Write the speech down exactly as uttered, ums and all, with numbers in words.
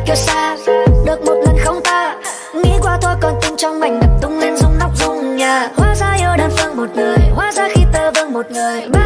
kia xa. Được một lần không ta nghĩ qua thôi, còn tim trong anh đập tung lên rung nóc rung nhà. Hóa ra yêu đơn phương một người, hóa ra khi tơ vương một người.